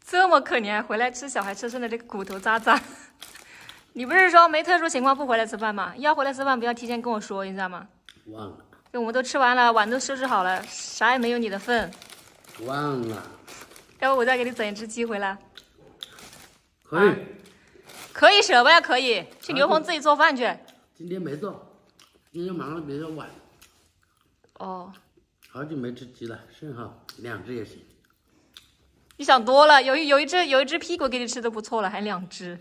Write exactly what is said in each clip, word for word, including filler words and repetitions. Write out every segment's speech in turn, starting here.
这么可怜，回来吃小孩吃剩的这个骨头渣渣。你不是说没特殊情况不回来吃饭吗？要回来吃饭不要提前跟我说，你知道吗？ 忘了。 我们都吃完了，碗都收拾好了，啥也没有你的份。 忘了。 要不我再给你整一只鸡回来？ 可以。啊、 可以什么呀？可以去牛棚自己做饭去。 今天没做，今天忙得比较晚。 哦。 好久没吃鸡了，剩好两只也行。 你想多了，有一有一只有一只屁股给你吃的不错了，还两只。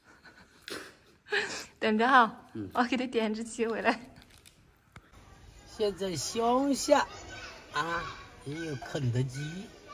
等着哈，嗯、我给你点一只鸡回来。 现在乡下啊也有肯德基。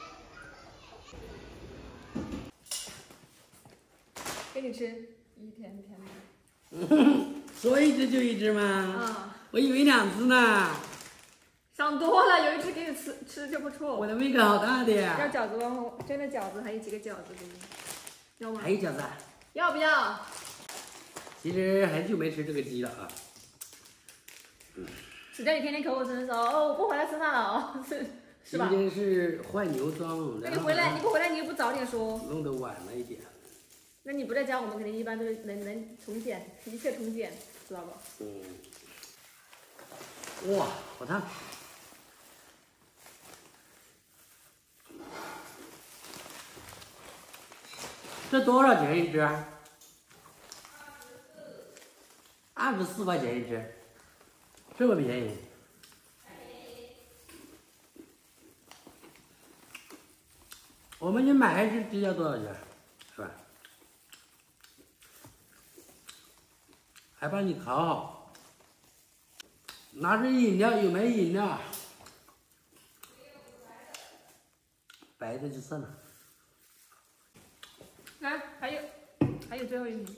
给你吃，一天天的。 嗯，说一只就一只吗？啊，我以为两只呢。 想多了，有一只给你吃吃就不错。 我的胃口好大的呀！ 要饺子吗？蒸的饺子还有几个饺子给你，要吗？ 还有饺子啊？ 要不要？ 其实很久没吃这个鸡了啊。 嗯。只叫你天天口口声声说哦，我不回来吃饭了哦，是是吧？ 今天是换牛装。 那你回来，你不回来，你又不早点说。 弄得晚了一点。 那你不在家，我们肯定一般都是能能重剪，一切重剪，知道不？ 嗯。哇，好烫！这多少钱一只啊？二十四块钱一只，这么便宜。我们去买一只鸡要多少钱？是吧？还帮你烤好。拿着饮料，有没有饮料？白的就算了。 来，还有，还有最后一瓶。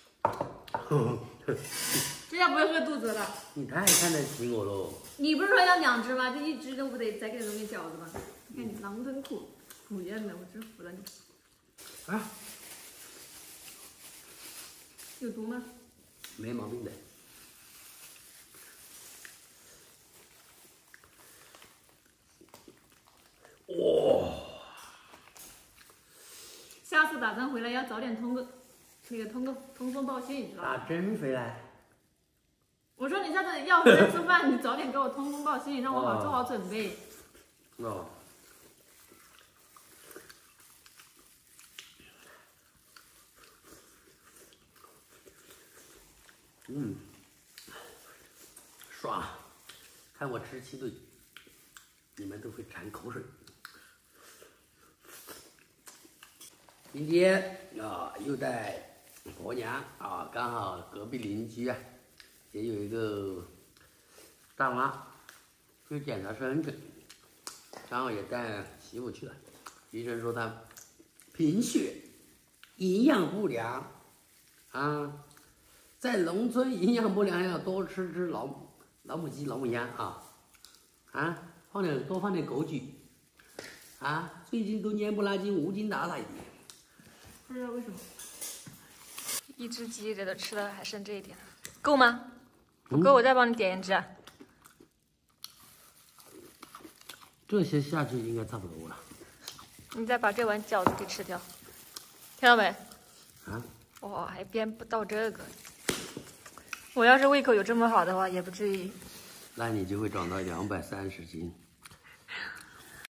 这下不会饿肚子了。 你太看得起我喽！ 你不是说要两只吗？这一只都不得再给你弄点饺子吗？你看你狼吞虎虎咽的，我真服了你。 啊？ 有毒吗？ 没毛病的。哇！ 下次打针回来要早点通个那个通个通风报信，知道吧？ 打针回来。 我说你下次要回来吃饭，你早点给我通风报信，让我好做好准备。 哦。嗯，爽！看我吃七顿，你们都会馋口水。今天啊，又带婆娘啊，刚好隔壁邻居啊，也有一个大妈去检查身体，刚好也带媳妇去了。医生说她贫血，营养不良啊。在农村营养不良要多吃吃老母老母鸡、老母鸭啊，啊，放点多放点枸杞，啊，最近都蔫不拉几、无精打采的。 不知道为什么。一只鸡这都吃的还剩这一点，够吗？不够，我再帮你点一只。 这些下去应该差不多了。 你再把这碗饺子给吃掉，听到没？ 啊？ 哇，还编不到这个。我要是胃口有这么好的话，也不至于。 那你就会长到两百三十斤。